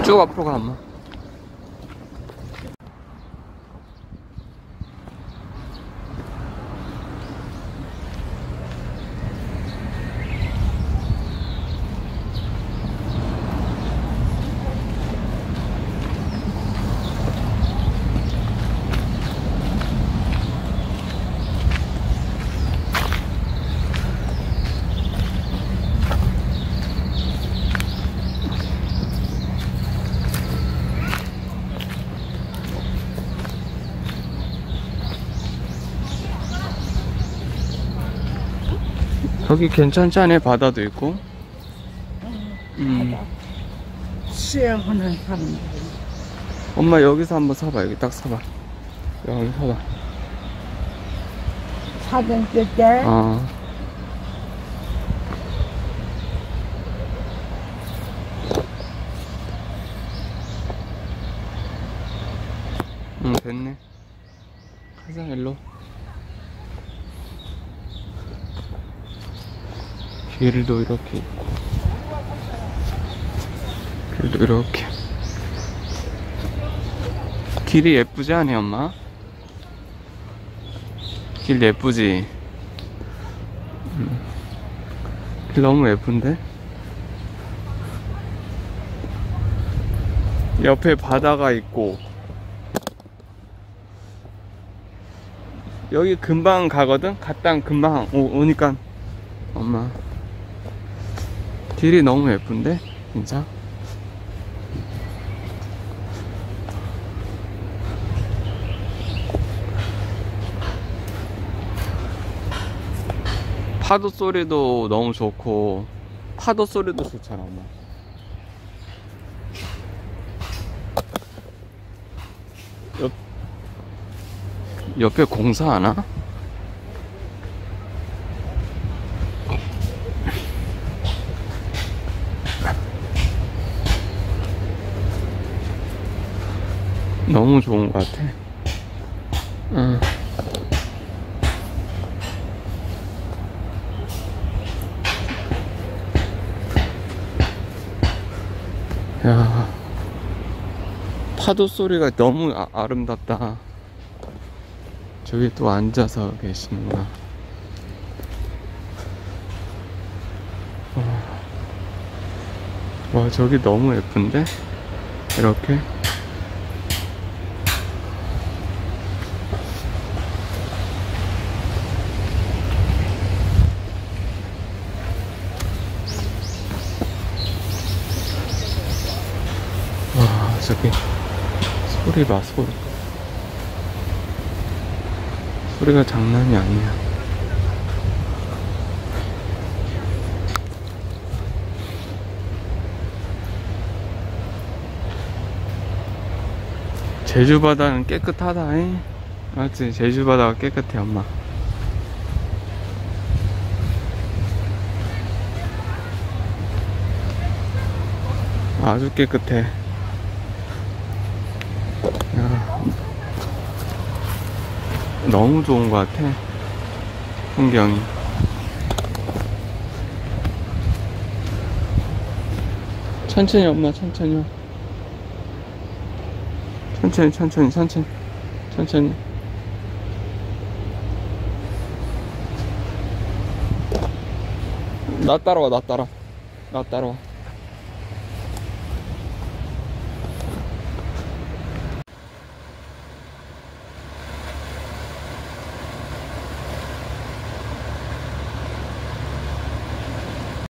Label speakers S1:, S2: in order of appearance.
S1: 쭉 앞으로 가, 엄마. 여기 괜찮지 않아? 바다도 있고.
S2: 수영하는 사람들.
S1: 엄마 여기서 한번 서봐. 여기 딱 서봐. 여기 서봐.
S2: 사진 찍게.
S1: 응, 됐네. 가자, 일로. 길도 이렇게 있고, 길도 이렇게. 길이 예쁘지 않니, 엄마? 길 예쁘지? 길 너무 예쁜데? 옆에 바다가 있고. 여기 금방 가거든? 갔다 금방 오니까. 엄마 길이 너무 예쁜데? 진짜? 파도 소리도 너무 좋고, 파도 소리도 좋잖아, 엄마. 옆에 공사하나? 너무 좋은 것 같아. 응. 야, 파도 소리가 너무 아름답다. 저기 또 앉아서 계시는구나. 와, 저기 너무 예쁜데? 이렇게. 와, 저기 소리 봐, 소리. 소리가 장난이 아니야. 제주 바다는 깨끗하다. 맞지? 제주 바다가 깨끗해, 엄마. 아주 깨끗해. 야, 너무 좋은 것 같아, 풍경이. 천천히, 엄마, 천천히. 천천히. 나 따라와.